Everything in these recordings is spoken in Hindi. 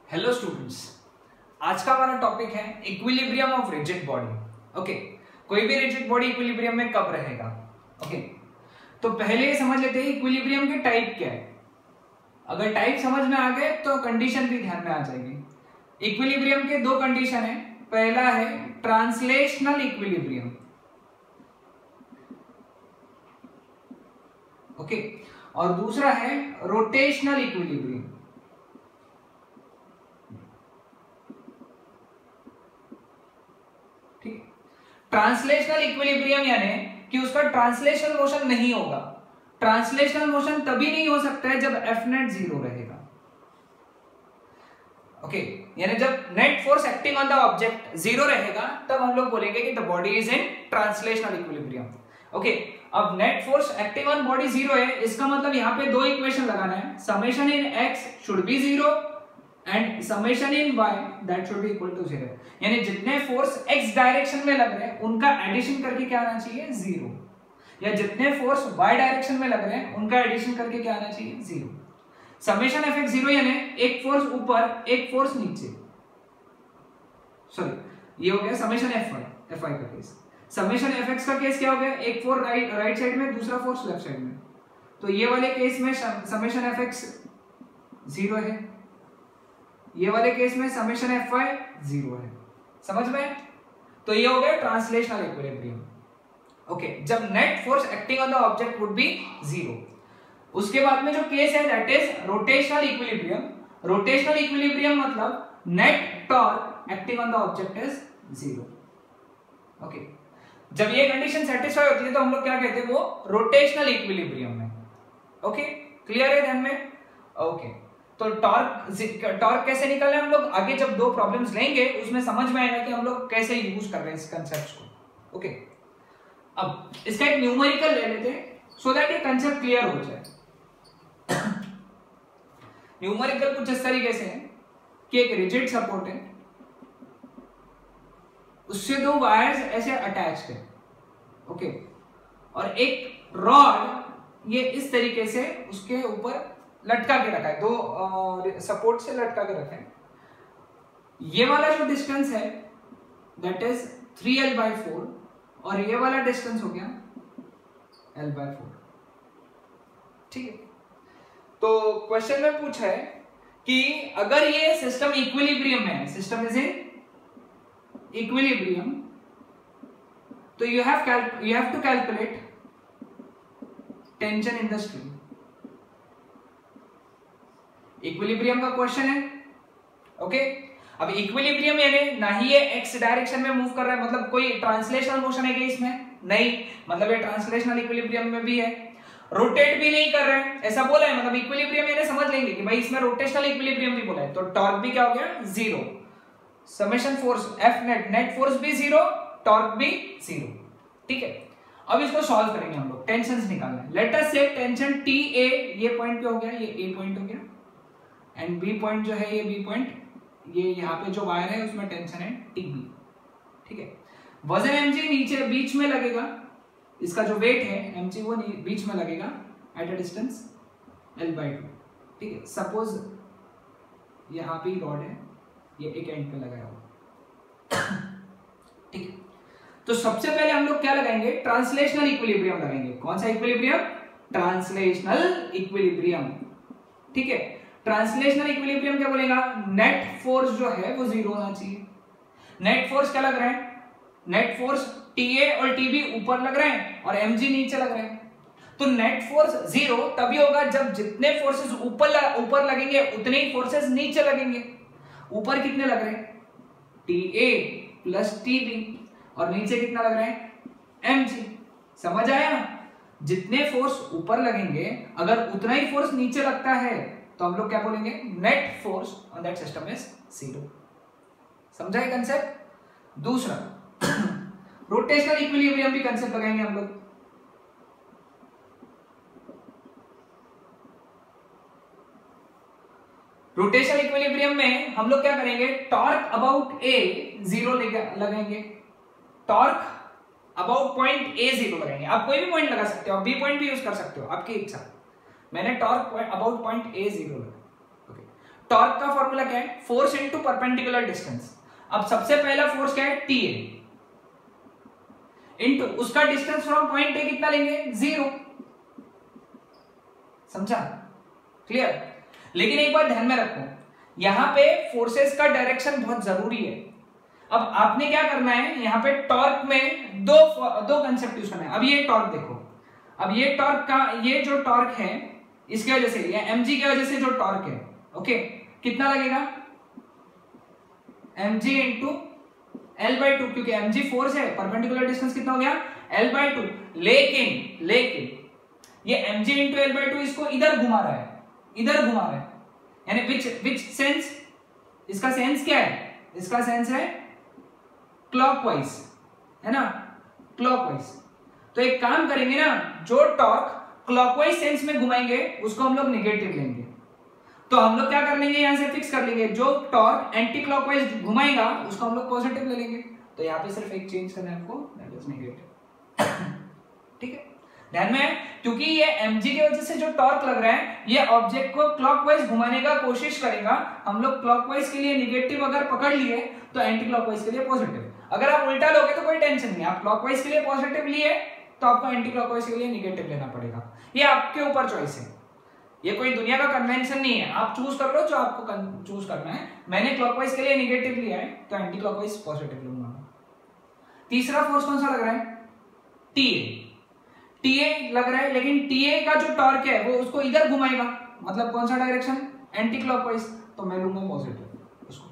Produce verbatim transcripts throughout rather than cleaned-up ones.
हेलो स्टूडेंट्स, आज का हमारा टॉपिक है equilibrium of rigid body. Okay, कोई भी रिजिड बॉडी इक्विलिब्रियम में कब रहेगा। Okay okay. तो पहले ये समझ लेते हैं इक्विलिब्रियम के टाइप क्या है। अगर टाइप समझ में आ गए तो कंडीशन भी ध्यान में आ जाएगी। इक्विलिब्रियम के दो कंडीशन है। पहला है ट्रांसलेशनल इक्विलिब्रियम, ओके okay. और दूसरा है रोटेशनल इक्विलिब्रियम। ट्रांसलेशनल इक्विलिब्रियम यानी कि उसका ट्रांसलेशनल मोशन नहीं होगा। ट्रांसलेशनल मोशन तभी नहीं हो सकता है जब एफ नेट जीरो रहेगा। ओके okay, यानी जब net force acting on the object zero रहेगा तब हम लोग बोलेंगे कि the body is in translational equilibrium. Okay, अब net force acting on body zero है, इसका मतलब यहाँ पे दो इक्वेशन लगाना है। Summation in x should be zero and summation in y that should be equal to zero. यानी जितने फोर्स x डायरेक्शन में लग रहे हैं उनका एडिशन करके क्या आना चाहिए, जीरो। या जितने फोर्स y डायरेक्शन में लग रहे हैं उनका एडिशन करके क्या आना चाहिए, zero. Summation F X zero यानी एक फोर्स ऊपर एक फोर्स नीचे। सॉरी, ये हो गया summation F Y F Y का केस। समेशन एफ एक्स का केस क्या हो गया, एक फोर्स राइट राइट साइड में, दूसरा फोर्स लेफ्ट साइड में। तो ये वाले केस में समेशन एफ एक्स जीरो है, ये वाले केस में समेशन एफ वाई जीरो है। समझ में? तो ये हो गया ट्रांसलेशनल इक्विलिब्रियम। ओके, जब net force acting on the object would be zero. उसके बाद में जो केस है that is rotational equilibrium. Rotational equilibrium मतलब net torque acting on the object is zero. Okay, जब ये कंडीशन सेटिस्फाई होती है तो हम लोग क्या कहते हैं, वो रोटेशनल इक्विलिब्रियम में। ओके, क्लियर है ध्यान में? Okay okay. तो टॉर्क टॉर्क कैसे निकालना है हम लोग आगे जब दो प्रॉब्लम्स लेंगे उसमें समझ में आएगा कि हम लोग कैसे यूज कर रहे हैं इस कंसेप्ट को। ओके, अब इसका एक न्यूमेरिकल ले लेते हैं सो दैट ये कंसेप्ट क्लियर हो जाए। न्यूमेरिकल कुछ इस तरीके से है कि एक रिजिड सपोर्ट है, उससे दो वायर्स ऐसे अटैच्ड है। ओके, और एक रॉड ये इस तरीके से उसके ऊपर लटका के रखा है, दो सपोर्ट से लटका के रखा है। ये वाला जो डिस्टेंस है that is three L by four और ये वाला डिस्टेंस हो गया एल बाई फोर। ठीक है, तो क्वेश्चन में पूछा है कि अगर ये सिस्टम इक्विलिब्रियम में है, सिस्टम इज इन इक्विलिब्रियम, तो you have you have to calculate tension in the string. Equilibrium का क्वेश्चन है। ओके, अब इक्विलिब्रियम यानी ना ही ये एक्स डायरेक्शन में मूव कर रहा है, मतलब कोई ट्रांसलेशनल मोशन है क्या इसमें? नहीं, मतलब ये ट्रांसलेशनल इक्विलिब्रियम में भी है। रोटेट भी नहीं कर रहे हैं, ऐसा बोला है, मतलब इक्विलिब्रियम यानी समझ लेंगे कि भाई इसमें रोटेशनल इक्विलिब्रियम भी बोला है। तो टॉर्क भी क्या हो गया, zero. Summation force F net, net force भी जीरो, टॉर्क भी जीरो। ठीक है, अब इसको सॉल्व करेंगे हम लोग, टेंशंस निकालना है। लेट अस से टेंशन टी ए ये पॉइंट पे हो गया, ये ए पॉइंट हो गया, एंड बी पॉइंट जो है ये बी पॉइंट, ये यहाँ पे जो वायर है उसमें टेंशन है टी बी। ठीक है, वजन एमजी नीचे बीच में लगेगा, इसका जो वेट है एमजी वो बीच में लगेगा at a distance L by two. ठीक है, सपोज यहाँ पे रॉड है, ये एक एंड पे लगाया हुआ। ठीक है, तो सबसे पहले हम लोग क्या लगाएंगे, ट्रांसलेशनल इक्विलिब्रियम लगाएंगे। कौन सा इक्विलिब्रियम? Translational equilibrium. ठीक है, ट्रांसलेशनल इक्विलिब्रियम क्या बोलेगा, नेट फोर्स जो है वो जीरो होना चाहिए। नेट फोर्स क्या लग रहा है, नेट फोर्स टीए और टीबी ऊपर लग रहे हैं और एमजी नीचे लग रहे हैं। तो नेट फोर्स जीरो तभी होगा जब जितने फोर्सेस ऊपर ऊपर लगेंगे उतने ही फोर्सेस नीचे लगेंगे। ऊपर कितने लग रहे हैं, टीए प्लस टीबी, और नीचे कितना लग रहा है, एमजी। समझ आया ना? जितने फोर्स ऊपर लगेंगे अगर उतना ही फोर्स नीचे लगता है तो हम लोग क्या बोलेंगे, net force on that system is zero. समझा है कंसेप्ट? दूसरा रोटेशनल इक्विलिब्रियम भी कंसेप्ट लगाएंगे हम लोग। रोटेशनल इक्विलिब्रियम में हम लोग क्या करेंगे, टॉर्क अबाउट ए जीरो लगाएंगे। Torque about point A zero लगाएंगे। आप कोई भी पॉइंट लगा सकते हो, आप बी पॉइंट भी यूज कर सकते हो, आपकी इच्छा। मैंने torque about point A zero लगा। टॉर्क का फॉर्मूला क्या है, फोर्स इनटू परपेंडिकुलर डिस्टेंस। अब सबसे पहला फोर्स क्या है, टी ए इनटू उसका डिस्टेंस फ्रॉम पॉइंट ए कितना लेंगे, जीरो। समझा, क्लियर। लेकिन एक बात ध्यान में रखो, यहां पे फोर्सेस का डायरेक्शन बहुत जरूरी है। अब आपने क्या करना है, यहां पे टॉर्क में दो दो कंसेप्ट यूज करना है। अब ये टॉर्क देखो, अब ये टॉर्क का ये जो टॉर्क है इसकी वजह से, या एमजी की वजह से जो टॉर्क है, ओके, कितना लगेगा, mg into L by two, क्योंकि mg फोर्स है, परपेंडिकुलर डिस्टेंस कितना हो गया, l बाई टू। लेकिन लेकिन ये mg into L by two इसको इधर घुमा रहा है, इधर घुमा रहा है, यानी विच विच सेंस, इसका सेंस क्या है, इसका सेंस है क्लॉकवाइज, है ना, क्लॉकवाइज। तो एक काम करेंगे ना, जो टॉर्क क्लॉकवाइज सेंस में घुमाएंगे उसको हम लोग नेगेटिव लेंगे। तो हम लोग क्या कर लेंगे, यहां से फिक्स कर लेंगे, जो टॉर्क एंटी क्लॉकवाइज घुमाएगा उसको हम लोग पॉजिटिव ले लेंगे। तो यहाँ पे सिर्फ एक चेंज करना है आपको, दैट इज नेगेटिव। ठीक है, ध्यान में है, क्योंकि ये mg की वजह से जो टॉर्क लग रहा है ये ऑब्जेक्ट को क्लॉकवाइज घुमाने का कोशिश करेगा। हम लोग क्लॉकवाइज के लिए नेगेटिव अगर पकड़ लिए तो एंटी क्लॉकवाइज के लिए पॉजिटिव। अगर आप उल्टा लोगे तो कोई टेंशन नहीं, आप क्लॉकवाइज के लिए पॉजिटिव लिए तो आपको एंटी क्लॉकवाइज के लिए नेगेटिव लेना पड़ेगा। ये आपके ऊपर चॉइस है, ये कोई दुनिया का कन्वेंशन नहीं है, आप चूज कर लो जो आपको चूज करना है। मैंने क्लॉकवाइज के लिए नेगेटिव लिया है तो एंटी क्लॉकवाइज पॉजिटिव लूंगा। तीसरा फोर्स कौन सा लग रहा है, टीए। टीए लग रहा है, लेकिन टीए का जो टॉर्क है वो उसको इधर घुमाएगा, मतलब कौन सा डायरेक्शन, एंटी क्लॉकवाइज, तो मैं लूंगा पॉजिटिव उसको।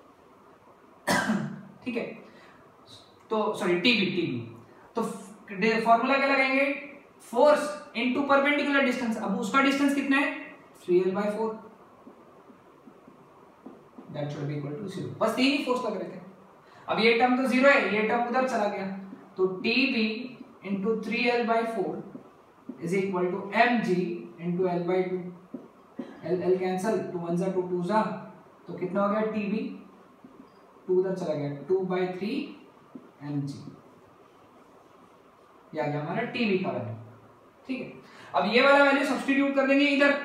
ठीक है, तो सॉरी टीबी, टीबी तो फॉर्मूला क्या लगाएंगे, फोर्स इनटू परपेंडिकुलर डिस्टेंस। अब उसका डिस्टेंस कितना है, three L by four, that should be equal to zero. बस तीन ही फोर्स लग रहे थे। अब ये टर्म तो जीरो है, ये टर्म उधर चला गया, तो T B into three L by four is equal to M G into L by two. L L cancel, two one जा टू, टू जा, तो कितना हो गया, टीबी टू उधर चला गया, two by three M G, ये आ गया हमारा टीबी का वैल्यू। ठीक है, अब ये वाला वैल्यू सब्स्टिट्यूट कर देंगे इधर,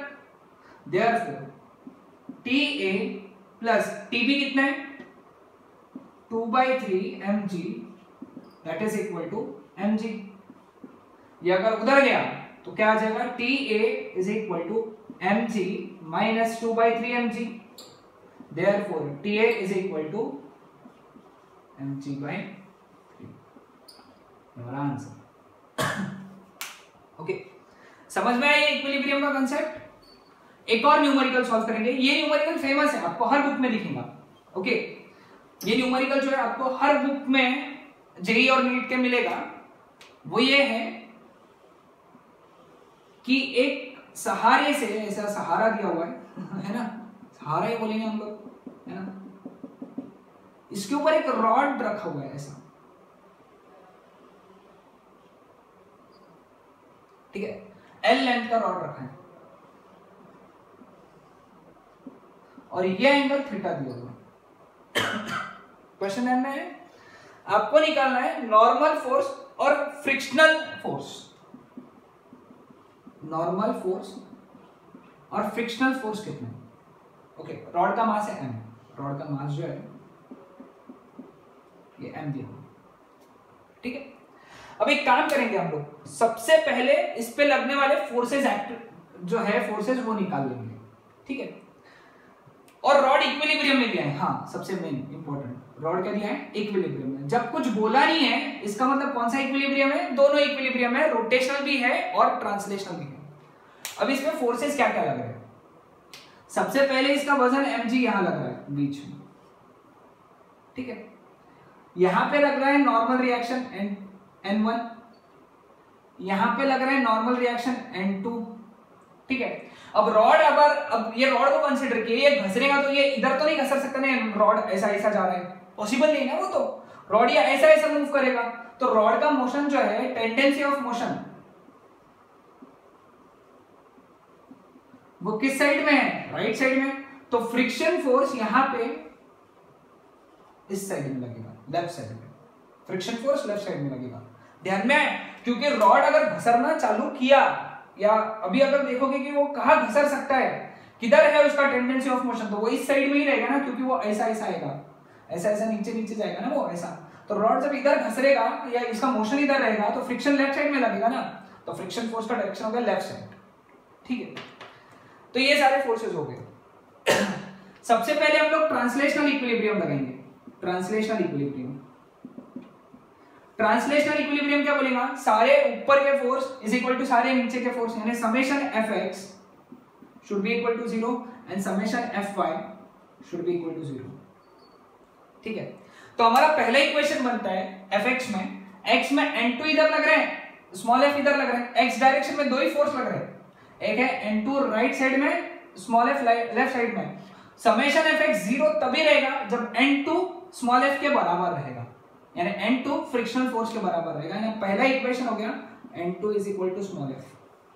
therefore T A plus T B कितना है, two by three M G, that is equal to M G. ये अगर उधर गया तो क्या आ जाएगा, T A is equal to M G minus two by three M G, therefore T A is equal to M G by three. हमारा आंसर। Okay okay. समझ में आया इक्विलिब्रियम का कंसेप्ट। एक और न्यूमेरिकल सॉल्व करेंगे, ये न्यूमेरिकल फेमस है, आपको हर बुक में दिखेगा। Okay okay. ये न्यूमेरिकल जो है आपको हर बुक में जेई और नीट के मिलेगा। वो ये है कि एक सहारे से, ऐसा सहारा दिया हुआ है है ना, सहारा ही बोलेंगे हम लोग, है ना, इसके ऊपर एक रॉड रखा हुआ है ऐसा, ठीक है, एल लेंथ का रॉड रखा है और ये एंगल थीटा दिया हुआ है। क्वेश्चन में है आपको निकालना है नॉर्मल फोर्स और फ्रिक्शनल फोर्स, नॉर्मल फोर्स और फ्रिक्शनल फोर्स कितने। ओके, रॉड का मास है एम, रॉड का मास जो है ये एम दिया हुआ, ठीक है। अब एक काम करेंगे हम लोग, सबसे पहले इस पे लगने वाले फोर्सेस एक्ट जो है फोर्सेस वो निकाल लेंगे, ठीक है। और रॉड इक्विलिब्रियम में दिया है, हाँ सबसे मेन इंपॉर्टेंट, रॉड क्या दिया है, इक्विलिब्रियम में। जब कुछ बोला नहीं है इसका मतलब कौन सा इक्विलिब्रियम है, दोनों इक्विलिब्रियम है, रोटेशनल भी है और ट्रांसलेशनल भी है। अब इसमें फोर्सेस क्या क्या लग रहे हैं, सबसे पहले इसका वजन mg यहां लग रहा है बीच में, ठीक है। यहां पे लग रहा है normal reaction N N one, यहां पे लग रहा है नॉर्मल रिएक्शन एन टू, ठीक है। अब रॉड अगर अब ये रॉड को कंसीडर किए, ये घसरेगा तो ये इधर तो नहीं घसर सकता ना, रॉड ऐसा ऐसा जा रहा है, पॉसिबल नहीं ना वो, तो रॉड ये ऐसा ऐसा मूव करेगा, तो रॉड का मोशन जो है, टेंडेंसी ऑफ मोशन वो किस साइड में है, राइट साइड में। तो फ्रिक्शन फोर्स यहां पे इस साइड में लगेगा, लेफ्ट साइड में, फ्रिक्शन फोर्स लेफ्ट साइड में लगेगा। ध्यान में, क्योंकि रॉड अगर घसरना चालू किया, या अभी अगर देखोगे कि वो कहां घसर सकता है, किधर है उसका टेंडेंसी ऑफ मोशन, तो वो इस साइड में ही रहेगा ना, क्योंकि वो ऐसा ऐसा आएगा, ऐसा ऐसा नीचे नीचे जाएगा ना वो ऐसा। तो रॉड जब इधर घसरेगा या इसका मोशन इधर रहेगा तो फ्रिक्शन लेफ्ट साइड में लगेगा ना, तो फ्रिक्शन फोर्स का डायरेक्शन हो गया लेफ्ट साइड। ठीक है, तो ये सारे फोर्सेस हो गए। सबसे पहले हम लोग ट्रांसलेशनल इक्विलिब्रियम लगाएंगे। ट्रांसलेशनल इक्विलिब्रियम, ट्रांसलेशनल इक्विलिब्रियम क्या बोलेगा, सारे ऊपर के फोर्स इज इक्वल टू सारे नीचे के फोर्स, यानी summation F X should be equal to zero and summation F Y should be equal to zero. ठीक है, तो हमारा पहला इक्वेशन बनता है एफ एक्स में, एक्स में एन टू इधर लग रहे हैं, स्मॉल एफ इधर लग रहे हैं, एक्स डायरेक्शन में दो ही फोर्स लग रहे हैं, एक है एन टू राइट साइड में, स्मॉल एफ लेफ्ट साइड में। समेशन एफ एक्स जीरो तभी रहेगा जब एन टू स्मॉल एफ के बराबर रहेगा, यानी एन टू फ्रिक्शनल फोर्स के बराबर रहेगा, यानी पहला इक्वेशन हो गया N two is equal to small F.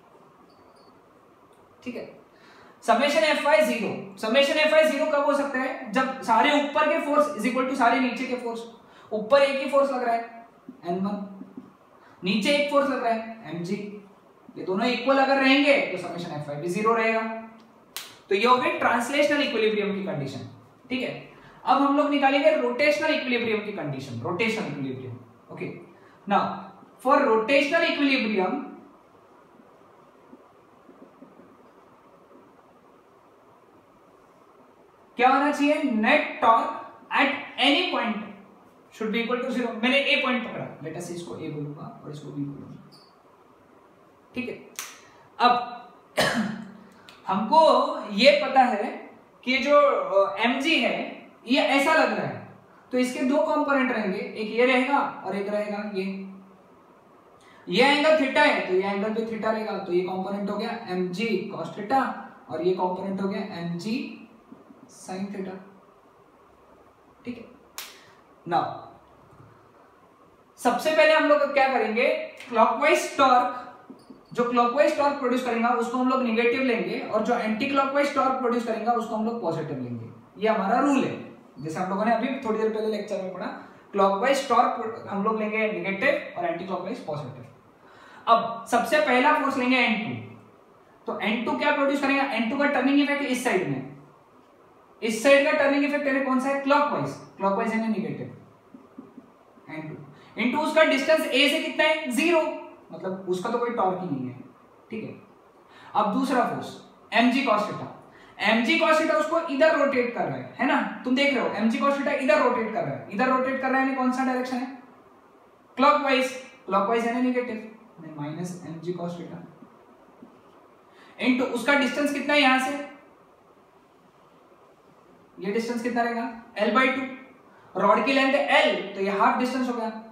ठीक है, summation F Y zero, summation F Y zero कब हो सकता है, जब सारे ऊपर के फोर्स इज इक्वल टू सारे नीचे के फोर्स। ऊपर एक ही फोर्स लग रहा है एन वन, नीचे एक फोर्स लग रहा है एम जी, ये दोनों इक्वल अगर रहेंगे तो समेशन एफ वाई भी जीरो रहेगा। तो ये हो गई ट्रांसलेशनल इक्विलिब्रियम की कंडीशन। ठीक है, अब हम लोग निकालेंगे रोटेशनल इक्विलिब्रियम की condition, rotational equilibrium. Okay, now for rotational equilibrium क्या होना चाहिए, net torque at any point should be equal to zero. मैंने ए पॉइंट पकड़ा, लेट अस इसको ए बोलूंगा और इसको बी बोलूंगा। ठीक है, अब हमको ये पता है कि जो एम जी है ये ऐसा लग रहा है, तो इसके दो कंपोनेंट रहेंगे, एक ये रहेगा और एक रहेगा ये। ये एंगल थीटा है तो ये एंगल भी थीटा रहेगा, तो ये कंपोनेंट हो गया एम जी कॉस थीटा और ये कंपोनेंट हो गया एम जी साइन थीटा। ठीक है, नाउ सबसे पहले हम लोग क्या करेंगे, क्लॉकवाइज टॉर्क, जो क्लॉकवाइज टॉर्क प्रोड्यूस करेगा उसको हम लोग नेगेटिव लेंगे और जो एंटी क्लॉकवाइज टॉर्क प्रोड्यूस करेगा उसको हम लोग पॉजिटिव लेंगे। ये हमारा रूल है, जैसे हम लोगों ने अभी थोड़ी देर पहले लेक्चर में पढ़ा, क्लॉकवाइज टॉर्क हम लोग लेंगे नेगेटिव और एंटी क्लॉकवाइज पॉजिटिव। अब सबसे पहला फोर्स लेंगे एन टू, तो एन टू क्या प्रोड्यूस करेगा, एन टू का टर्निंग इफेक्ट इस साइड में, इस साइड का टर्निंग इफेक्ट यानी कौन सा है, क्लॉकवाइज, क्लॉकवाइज यानी नेगेटिव एन टू इनटू उसका डिस्टेंस ए से कितना है, जीरो, मतलब उसका तो कोई टॉर्क ही नहीं है। ठीक है, अब दूसरा force mg cos theta, mg cos theta उसको इधर रोटेट कर रहा है, है ना, तुम देख रहे हो mg cos थीटा इधर रोटेट कर रहा है, इधर रोटेट कर रहा है यानी कौन सा डायरेक्शन है, क्लॉकवाइज, क्लॉकवाइज यानी negative, minus mg cos theta into उसका डिस्टेंस कितना है यहां से, ये डिस्टेंस कितना रहेगा l बाई टू, रॉड की लेंथ है l तो ये हाफ डिस्टेंस हो गया।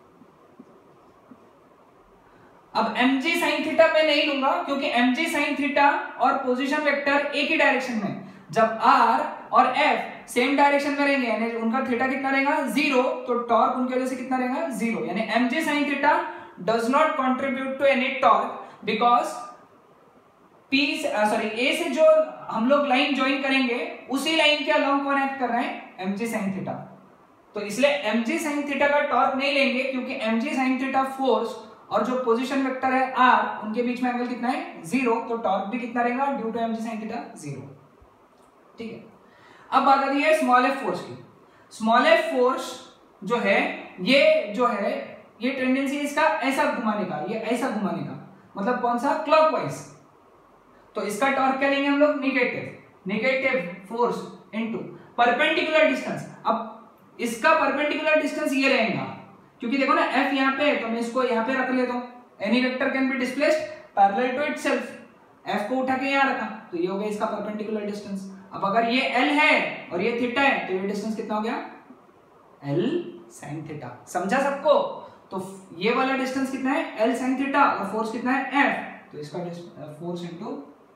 अब mg sin थीटा मैं नहीं लूंगा क्योंकि mg sin थीटा और पोजीशन वेक्टर एक ही डायरेक्शन में, जब r और f सेम डायरेक्शन में रहेंगे यानी उनका थीटा कितना रहेगा जीरो, तो टॉर्क उनकी वजह से कितना रहेगा जीरो, यानी mg sin theta does not contribute to any torque because p sorry a से जो हम लोग लाइन ज्वाइन करेंगे उसी लाइन के अलोंग कौन एक्ट कर रहे हैं, mg sin थीटा, तो इसलिए mg sin थीटा का टॉर्क नहीं लेंगे क्योंकि mg sin थीटा फोर्स और जो पोजीशन वेक्टर है r उनके बीच में एंगल कितना है जीरो, तो टॉर्क भी कितना रहेगा due to mg sin theta zero. ठीक है, अब बात आती है स्मॉल एफ फोर्स की। स्मॉल एफ फोर्स जो है ये जो है ये टेंडेंसी इसका ऐसा घुमाने का, ये ऐसा घुमाने का, मतलब कौन सा, क्लॉकवाइज, तो इसका टॉर्क क्या लेंगे हम लोग, negative, negative force into perpendicular distance. अब इसका परपेंडिकुलर डिस्टेंस ये रहेगा क्योंकि देखो ना f यहाँ पे है तो मैं इसको यहाँ पे रख लेता हूँ, any vector can be displaced parallel to itself, f को उठा के यहाँ रखा तो ये हो गया इसका परपेंडिकुलर डिस्टेंस। अब अगर ये l है और ये थीटा है तो ये डिस्टेंस कितना हो गया, l sin थीटा, समझा सबको, तो ये वाला डिस्टेंस कितना है l sin थीटा और फोर्स कितना है f, तो इसका force into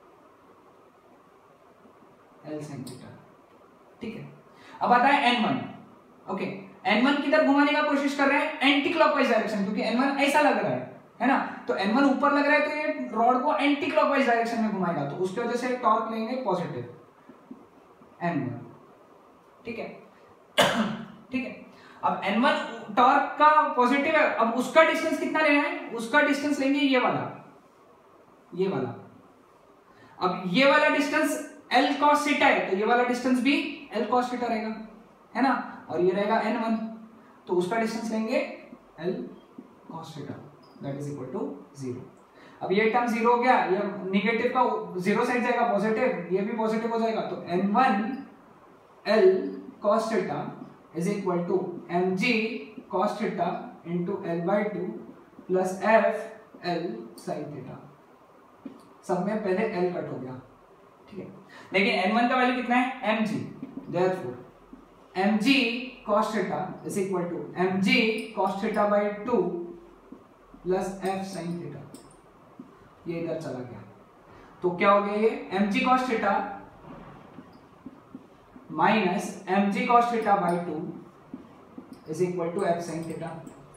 l sin theta. ठीक है, अब आता है N one. Okay, N one किधर घुमाने का कोशिश कर रहे हैं, एंटी क्लॉकवाइज डायरेक्शन, क्योंकि एन वन ऐसा लग रहा है है ना, तो एन वन ऊपर लग रहा है तो ये रॉड को एंटी क्लॉकवाइज डायरेक्शन में घुमाएगा, तो उसकी वजह से टॉर्क लेंगे पॉजिटिव एन वन। ठीक है, ठीक है, अब एन वन टॉर्क का पॉजिटिव है, अब उसका डिस्टेंस कितना लेना है, उसका डिस्टेंस लेंगे ये वाला, ये वाला, अब ये वाला डिस्टेंस L cos थीटा है तो ये वाला डिस्टेंस भी L cos थीटा रहेगा, है ना, और ये रहेगा एन वन, तो उसका डिस्टेंस लेंगे L cos theta, that is equal to zero. अब ये टर्म जीरो हो गया, ये निगेटिव का जीरो साइड जाएगा पॉजिटिव, ये भी पॉजिटिव हो जाएगा, तो N one L cos theta is equal to mg cos theta into L by two plus F L sine theta. सब में पहले L कट हो गया, ठीक है। लेकिन एन वन का वैल्यू कितना है mg, therefore mg cos theta is equal to mg cos theta by two plus f sin theta, ये इधर चला गया, तो क्या हो गया ये mg cos theta minus mg cos theta by two is equal to f sin theta,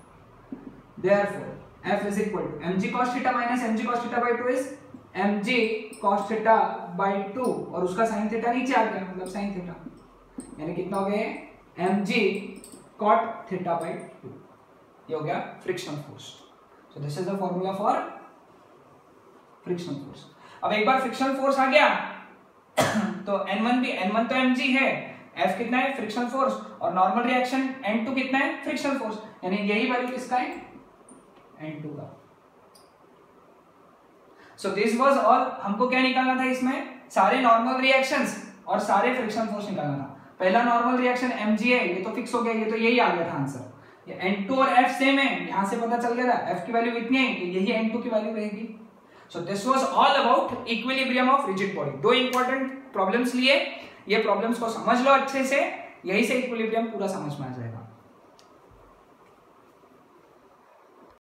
therefore f is equal to mg cos theta minus mg cos theta by two is mg cos theta by two और उसका sin थीटा नीचे आ गया, मतलब sin थीटा, यानी कितना हो गया mg cot theta by two, ये हो गया frictional force. So this is the formula for frictional force. अब एक बार फ्रिक्शनल फोर्स आ गया तो एन वन भी, एन वन तो mg है, F कितना है फ्रिक्शनल फोर्स, और नॉर्मल रिएक्शन एन टू कितना है फ्रिक्शनल फोर्स, यानी यही वैल्यू किसका है एन टू का। सो दिस वाज ऑल, हमको क्या निकालना था इसमें, सारे नॉर्मल रिएक्शंस और सारे फ्रिक्शनल फोर्स निकालना था। पहला नॉर्मल रिएक्शन mg है, ये तो फिक्स हो गया, ये तो यही आ गया था आंसर। ये एन टू और F सेम है, यहां से पता चल गया था F की वैल्यू इतनी है, तो यही एन टू की वैल्यू रहेगी। So this was all about equilibrium of rigid body. दो इंपॉर्टेंट प्रॉब्लम्स लिए, ये प्रॉब्लम्स को समझ लो अच्छे से, यही से इक्विलिब्रियम पूरा समझ में आ जाएगा।